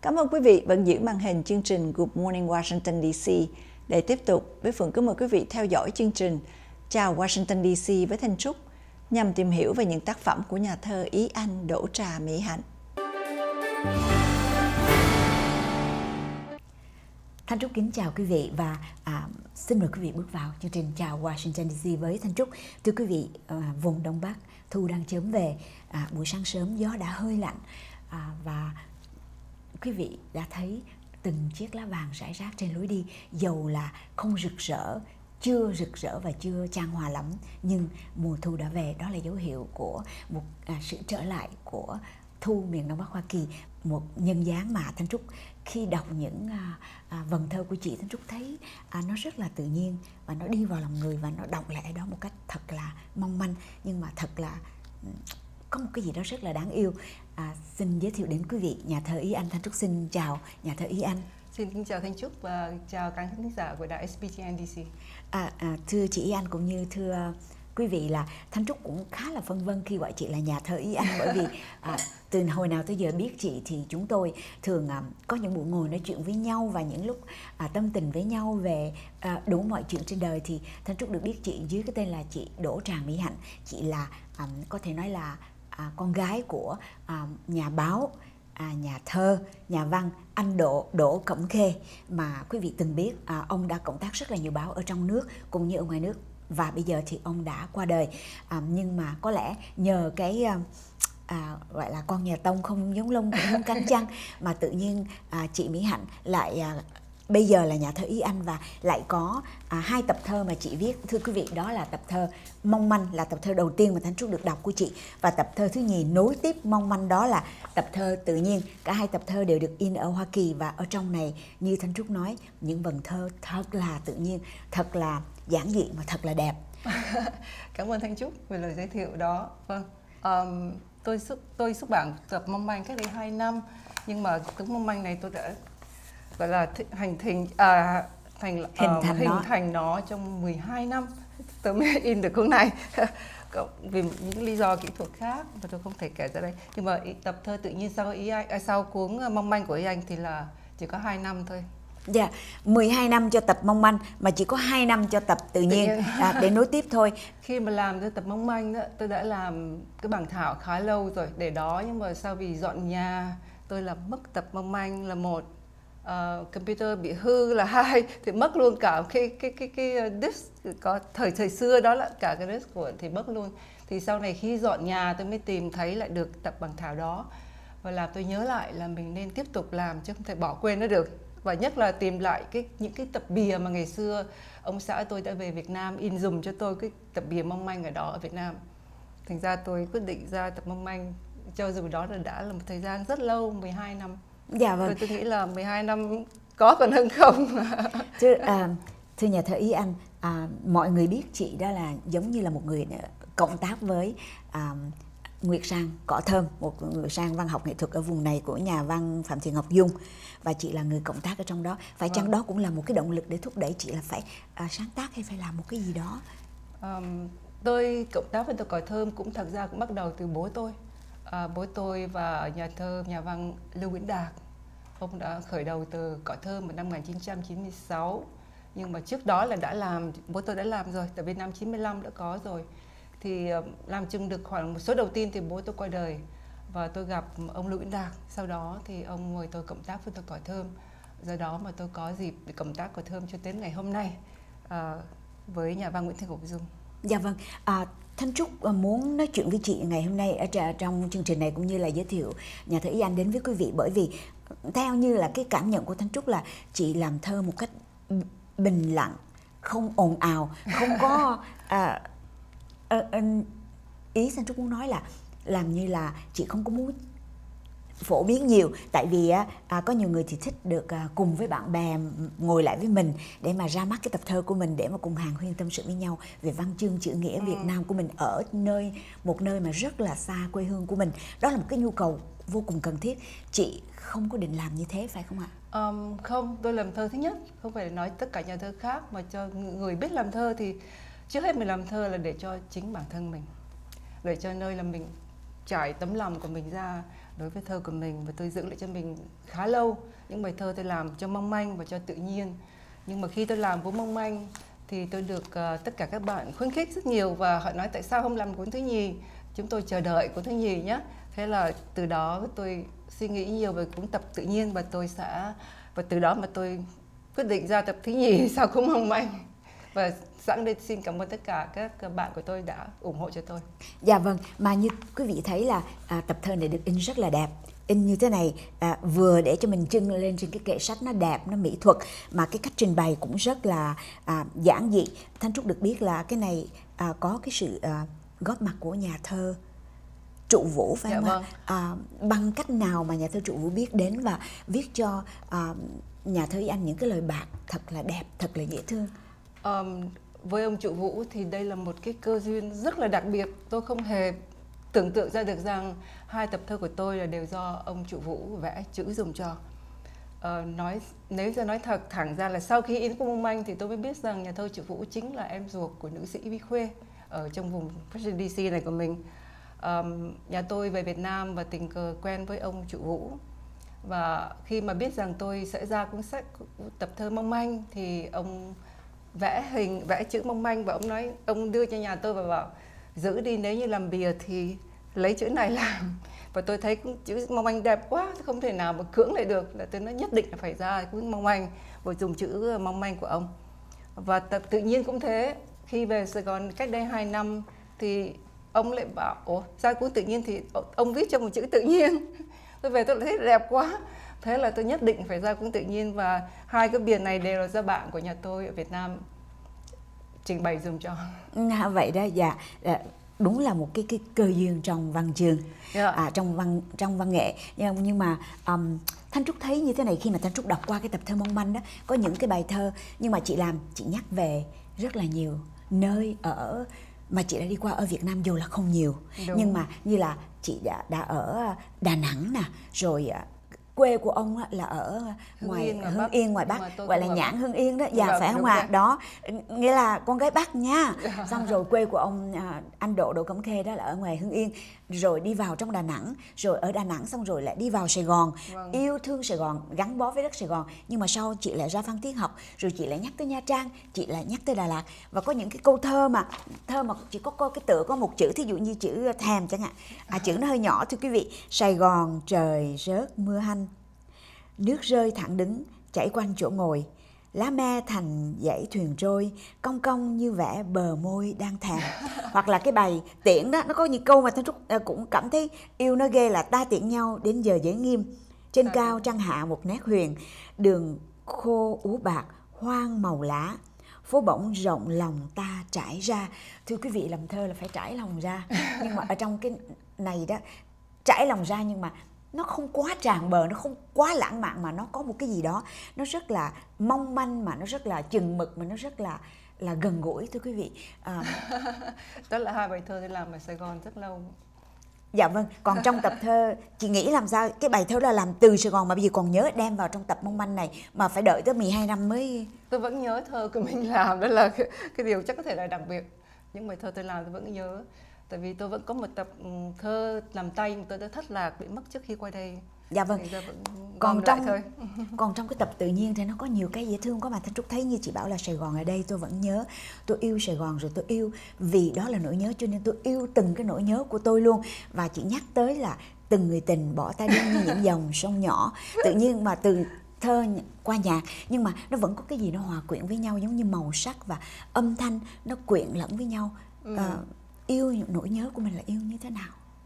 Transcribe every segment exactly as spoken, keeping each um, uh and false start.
Cảm ơn quý vị vẫn giữ màn hình chương trình Good Morning Washington đê xê. Để tiếp tục, Bé Phượng kính mời quý vị theo dõi chương trình Chào Washington đê xê với Thanh Trúc nhằm tìm hiểu về những tác phẩm của nhà thơ Ý Anh Đỗ Trà Mỹ Hạnh. Thanh Trúc kính chào quý vị và à, xin mời quý vị bước vào chương trình Chào Washington đê xê với Thanh Trúc. Thưa quý vị, à, vùng Đông Bắc thu đang chớm về, à, buổi sáng sớm gió đã hơi lạnh à, và quý vị đã thấy từng chiếc lá vàng rải rác trên lối đi, dầu là không rực rỡ, chưa rực rỡ và chưa chan hòa lắm, nhưng mùa thu đã về. Đó là dấu hiệu của một à, sự trở lại của thu miền Đông Bắc Hoa Kỳ, một nhân dáng mà Thanh Trúc khi đọc những à, à, vần thơ của chị, Thanh Trúc thấy à, nó rất là tự nhiên và nó đi vào lòng người và nó đọng lại đó một cách thật là mong manh, nhưng mà thật là có một cái gì đó rất là đáng yêu. À, xin giới thiệu đến quý vị nhà thơ Ý Anh. Thanh Trúc xin chào nhà thơ Ý Anh. Xin kính chào Thanh Trúc và chào các khán giả của đài ét bê tê en đê xê. À, à, thưa chị Ý Anh cũng như thưa quý vị, là Thanh Trúc cũng khá là phân vân khi gọi chị là nhà thơ Ý Anh, bởi vì à, từ hồi nào tới giờ biết chị thì chúng tôi thường à, có những buổi ngồi nói chuyện với nhau và những lúc à, tâm tình với nhau về à, đủ mọi chuyện trên đời, thì Thanh Trúc được biết chị dưới cái tên là chị Đỗ Trà Mỹ Hạnh. Chị là à, có thể nói là à, con gái của à, nhà báo, À, nhà thơ, nhà văn anh Đỗ Đỗ Cẩm Khê, mà quý vị từng biết à, ông đã cộng tác rất là nhiều báo ở trong nước cũng như ở ngoài nước, và bây giờ thì ông đã qua đời. À, nhưng mà có lẽ nhờ cái à, à, gọi là con nhà Tông không giống lông cũng không cánh chăng mà tự nhiên à, chị Mỹ Hạnh lại à, bây giờ là nhà thơ Ý Anh và lại có à, hai tập thơ mà chị viết. Thưa quý vị, đó là tập thơ Mong Manh, là tập thơ đầu tiên mà Thanh Trúc được đọc của chị, và tập thơ thứ nhì nối tiếp Mong Manh đó là tập thơ Tự Nhiên. Cả hai tập thơ đều được in ở Hoa Kỳ, và ở trong này như Thanh Trúc nói, những vần thơ thật là tự nhiên, thật là giản dị mà thật là đẹp. Cảm ơn Thanh Trúc về lời giới thiệu đó. Vâng, um, tôi xuất tôi xuất bản tập Mong Manh cách đây hai năm, nhưng mà tập Mong Manh này tôi đã gọi là hành thành à, thành uh, hình thành hình nó. thành nó trong mười hai năm tôi mới in được cuốn này. Vì những lý do kỹ thuật khác mà tôi không thể kể ra đây. Nhưng mà tập thơ Tự Nhiên sau ý anh, à, sau cuốn Mong Manh của Ý Anh thì là chỉ có hai năm thôi. Dạ, yeah, mười hai năm cho tập Mong Manh mà chỉ có hai năm cho tập Tự Nhiên, tự nhiên. À, để nối tiếp thôi. Khi mà làm cái tập Mong Manh đó, tôi đã làm cái bảng thảo khá lâu rồi để đó, nhưng mà sau vì dọn nhà tôi làm mất tập Mong Manh là một, uh, computer bị hư là hai, thì mất luôn cả cái cái cái cái disk có thời thời xưa đó, là cả cái disk của thì mất luôn. Thì sau này khi dọn nhà tôi mới tìm thấy lại được tập bảng thảo đó, và làm tôi nhớ lại là mình nên tiếp tục làm chứ không thể bỏ quên nó được. Và nhất là tìm lại cái những cái tập bìa mà ngày xưa ông xã tôi đã về Việt Nam in dùm cho tôi, cái tập bìa Mong Manh ở đó ở Việt Nam. Thành ra tôi quyết định ra tập Mong Manh, cho dù đó là đã là một thời gian rất lâu, mười hai năm. Dạ vâng. Tôi, tôi nghĩ là mười hai năm có còn hơn không. Thưa, à, thưa nhà thơ Ý Anh, à, mọi người biết chị đó là giống như là một người cộng tác với à, Nguyệt Sang Cỏ Thơm, một người sang văn học nghệ thuật ở vùng này của nhà văn Phạm Thị Ngọc Dung, và chị là người cộng tác ở trong đó. Phải chăng đó cũng là một cái động lực để thúc đẩy chị là phải à, sáng tác hay phải làm một cái gì đó? Um, tôi cộng tác với tập Cỏ Thơm cũng thật ra cũng bắt đầu từ bố tôi. À, bố tôi và nhà thơ, nhà văn Lưu Nguyễn Đạt, ông đã khởi đầu từ Cỏ Thơm vào năm một nghìn chín trăm chín mươi sáu. Nhưng mà trước đó là đã làm, bố tôi đã làm rồi, tại vì năm chín mươi lăm đã có rồi. Thì làm chừng được khoảng một số đầu tiên thì bố tôi qua đời, và tôi gặp ông Lưu Nguyễn Đạt. Sau đó thì ông mời tôi cộng tác với tập Cỏ Thơm. Do đó mà tôi có dịp để cộng tác Cỏ Thơm cho đến ngày hôm nay à, với nhà văn Nguyễn Thị Ngọc Dung. Dạ vâng, à, Thanh Trúc muốn nói chuyện với chị ngày hôm nay ở trong chương trình này, cũng như là giới thiệu nhà thơ Ý Anh đến với quý vị, bởi vì theo như là cái cảm nhận của Thanh Trúc là chị làm thơ một cách bình lặng, không ồn ào, không có à, à, à, ý Thanh Trúc muốn nói là làm như là chị không có muốn phổ biến nhiều, tại vì à, có nhiều người thì thích được à, cùng với bạn bè ngồi lại với mình để mà ra mắt cái tập thơ của mình, để mà cùng hàn huyên tâm sự với nhau về văn chương chữ nghĩa Việt Nam của mình ở nơi một nơi mà rất là xa quê hương của mình. Đó là một cái nhu cầu vô cùng cần thiết. Chị không có định làm như thế phải không ạ? Um, không, tôi làm thơ thứ nhất không phải là nói tất cả nhà thơ khác, mà cho người biết làm thơ thì trước hết mình làm thơ là để cho chính bản thân mình, để cho nơi là mình trải tấm lòng của mình ra đối với thơ của mình, và tôi giữ lại cho mình khá lâu. Những bài thơ tôi làm cho mong manh và cho tự nhiên. Nhưng mà khi tôi làm với mong manh thì tôi được uh, tất cả các bạn khuyến khích rất nhiều, và họ nói tại sao không làm cuốn thứ nhì, chúng tôi chờ đợi cuốn thứ nhì nhé. Thế là từ đó tôi suy nghĩ nhiều về cuốn tập tự nhiên, và tôi sẽ và từ đó mà tôi quyết định ra tập thứ nhì sau cuốn mong manh. Và sẵn đây xin cảm ơn tất cả các bạn của tôi đã ủng hộ cho tôi. Dạ vâng, mà như quý vị thấy là à, tập thơ này được in rất là đẹp. In như thế này à, vừa để cho mình trưng lên trên cái kệ sách, nó đẹp, nó mỹ thuật, mà cái cách trình bày cũng rất là à, giản dị. Thanh Trúc được biết là cái này à, có cái sự à, góp mặt của nhà thơ Trụ Vũ, phải dạ không vâng. ạ? À, bằng cách nào mà nhà thơ Trụ Vũ biết đến và viết cho à, nhà thơ Anh những cái lời bạc thật là đẹp, thật là dễ thương? Um, với ông Trụ Vũ thì đây là một cái cơ duyên rất là đặc biệt. Tôi không hề tưởng tượng ra được rằng hai tập thơ của tôi là đều do ông Trụ Vũ vẽ chữ dùng cho. Uh, nói nếu ra nói thật thẳng ra là sau khi in cuốn mong manh thì tôi mới biết rằng nhà thơ Trụ Vũ chính là em ruột của nữ sĩ Vi Khuê ở trong vùng Washington đê xê này của mình. Um, nhà tôi về Việt Nam và tình cờ quen với ông Trụ Vũ, và khi mà biết rằng tôi sẽ ra cuốn sách tập thơ mong manh thì ông vẽ hình, vẽ chữ mong manh, và ông nói, ông đưa cho nhà tôi và bảo giữ đi, nếu như làm bìa thì lấy chữ này làm. Và tôi thấy chữ mong manh đẹp quá, không thể nào mà cưỡng lại được, là tôi nói nhất định là phải ra cuốn mong manh và dùng chữ mong manh của ông. Và tập tự nhiên cũng thế, khi về Sài Gòn cách đây hai năm thì ông lại bảo ủa ra cuốn tự nhiên thì ông viết cho một chữ tự nhiên. Tôi về tôi lại thấy đẹp quá, thế là tôi nhất định phải ra cuốn tự nhiên, và hai cái bìa này đều là do bạn của nhà tôi ở Việt Nam trình bày dùm cho. À, vậy đó, dạ, đúng là một cái cái cơ duyên trong văn chương, yeah. à, trong văn trong văn nghệ. Nhưng, nhưng mà um, Thanh Trúc thấy như thế này, khi mà Thanh Trúc đọc qua cái tập thơ mong manh đó, có những cái bài thơ nhưng mà chị làm chị nhắc về rất là nhiều nơi ở mà chị đã đi qua ở Việt Nam, dù là không nhiều. Đúng. Nhưng mà như là chị đã đã ở Đà Nẵng nè, rồi quê của ông là ở ngoài Hưng Yên, Hưng Yên ngoài Bắc, gọi là Nhãn Hưng Yên đó, dạ, phải không ạ? À? Đó nghĩa là con gái Bắc nha. Xong rồi quê của ông anh Độ Đỗ Cẩm Khê đó là ở ngoài Hưng Yên, rồi đi vào trong Đà Nẵng, rồi ở Đà Nẵng xong rồi lại đi vào Sài Gòn. Vâng. Yêu thương Sài Gòn, gắn bó với đất Sài Gòn. Nhưng mà sau chị lại ra Phan Thiết học, rồi chị lại nhắc tới Nha Trang, chị lại nhắc tới Đà Lạt. Và có những cái câu thơ mà thơ mà chỉ có, có cái tựa có một chữ, thí dụ như chữ thèm chẳng hạn, à, chữ nó hơi nhỏ thưa quý vị. Sài Gòn trời rớt mưa hanh, nước rơi thẳng đứng chảy quanh chỗ ngồi, lá me thành dãy thuyền trôi, cong cong như vẽ bờ môi đang thèm. Hoặc là cái bài tiễn đó, nó có những câu mà Thanh Trúc cũng cảm thấy yêu nó ghê, là ta tiễn nhau đến giờ giới nghiêm, trên cao trăng hạ một nét huyền, đường khô ú bạc hoang màu lá, phố bỗng rộng lòng ta trải ra. Thưa quý vị, làm thơ là phải trải lòng ra, nhưng mà ở trong cái này đó, trải lòng ra nhưng mà nó không quá tràn bờ, nó không quá lãng mạn, mà nó có một cái gì đó nó rất là mong manh, mà nó rất là chừng mực, mà nó rất là là gần gũi, thưa quý vị. À... Đó là hai bài thơ tôi làm ở Sài Gòn rất lâu. Dạ vâng, còn trong tập thơ chị nghĩ làm sao cái bài thơ là làm từ Sài Gòn mà bây giờ còn nhớ đem vào trong tập mong manh này, mà phải đợi tới mười hai năm mới... Tôi vẫn nhớ thơ của mình làm, đó là cái, cái điều chắc có thể là đặc biệt. Những bài thơ tôi làm tôi vẫn nhớ. Tại vì tôi vẫn có một tập thơ làm tay mà tôi đã thất lạc, bị mất trước khi qua đây. Dạ vâng. Còn trong còn trong cái tập tự nhiên thì nó có nhiều cái dễ thương quá, mà Thanh Trúc thấy như chị bảo là Sài Gòn ở đây tôi vẫn nhớ. Tôi yêu Sài Gòn, rồi tôi yêu vì đó là nỗi nhớ, cho nên tôi yêu từng cái nỗi nhớ của tôi luôn. Và chị nhắc tới là từng người tình bỏ ta đi như những dòng sông nhỏ. Tự nhiên mà từ thơ qua nhạc, nhưng mà nó vẫn có cái gì nó hòa quyện với nhau, giống như màu sắc và âm thanh nó quyện lẫn với nhau. Ừ. À, yêu nỗi nhớ của mình là yêu như thế nào?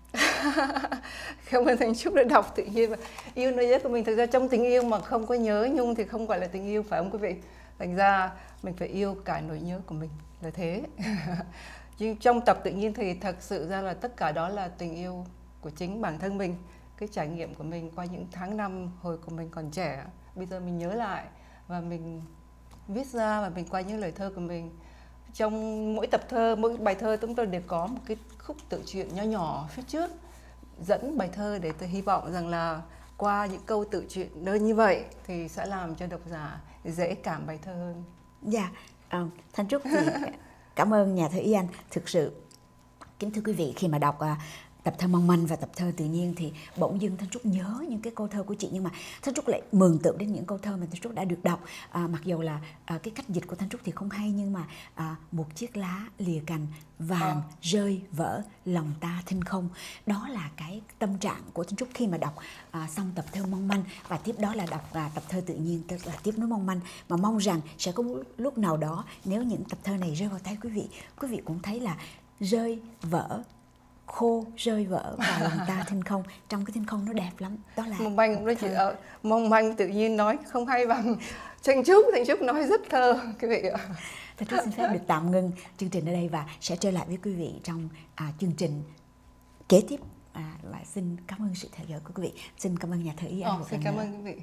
Cảm ơn Thanh Trúc đã đọc tự nhiên. Và yêu nỗi nhớ của mình, thực ra trong tình yêu mà không có nhớ nhung thì không gọi là tình yêu, phải không quý vị? Thành ra mình phải yêu cả nỗi nhớ của mình, là thế. Nhưng trong tập tự nhiên thì thật sự ra là tất cả đó là tình yêu của chính bản thân mình, cái trải nghiệm của mình qua những tháng năm hồi của mình còn trẻ. Bây giờ mình nhớ lại và mình viết ra, và mình qua những lời thơ của mình. Trong mỗi tập thơ, mỗi bài thơ chúng tôi đều có một cái khúc tự truyện nho nhỏ phía trước dẫn bài thơ, để tôi hy vọng rằng là qua những câu tự truyện đơn như vậy thì sẽ làm cho độc giả dễ cảm bài thơ hơn. Dạ, yeah. uh, Thanh Trúc thì cảm ơn nhà thơ Ý Anh. Thực sự, kính thưa quý vị, khi mà đọc uh, tập thơ mong manh và tập thơ tự nhiên thì bỗng dưng Thanh Trúc nhớ những cái câu thơ của chị, nhưng mà Thanh Trúc lại mường tượng đến những câu thơ mà Thanh Trúc đã được đọc. À, mặc dù là à, cái cách dịch của Thanh Trúc thì không hay, nhưng mà à, một chiếc lá lìa cành vàng à. rơi vỡ lòng ta thinh không. Đó là cái tâm trạng của Thanh Trúc khi mà đọc à, xong tập thơ mong manh, và tiếp đó là đọc à, tập thơ tự nhiên, tức là tiếp nối mong manh. Mà mong rằng sẽ có một lúc nào đó nếu những tập thơ này rơi vào tay quý vị, quý vị cũng thấy là rơi vỡ khô, rơi vỡ vào lòng ta thinh không. Trong cái thinh không nó đẹp lắm. Đó là mong manh cũng đấy chị ạ. Mong manh tự nhiên nói không hay bằng Thanh Trúc. Thanh Trúc nói rất thơ quý vị ạ. Thanh Trúc xin phép được tạm ngưng chương trình ở đây và sẽ trở lại với quý vị trong à, chương trình kế tiếp. À, và xin cảm ơn sự theo dõi của quý vị. Xin cảm ơn nhà thơ Ý Anh. Ồ, xin cảm ơn quý vị.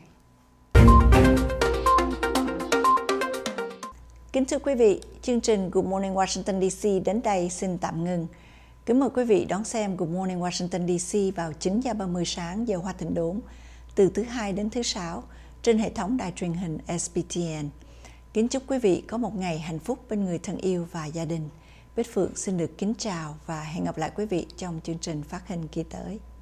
Kính thưa quý vị, chương trình Good Morning Washington đê xê đến đây xin tạm ngừng. Kính mời quý vị đón xem Good Morning Washington đê xê vào chín giờ ba mươi sáng giờ Hoa Thịnh Đốn, từ thứ Hai đến thứ Sáu trên hệ thống đài truyền hình ét bê tê en. Kính chúc quý vị có một ngày hạnh phúc bên người thân yêu và gia đình. Bích Phượng xin được kính chào và hẹn gặp lại quý vị trong chương trình phát hình kỳ tới.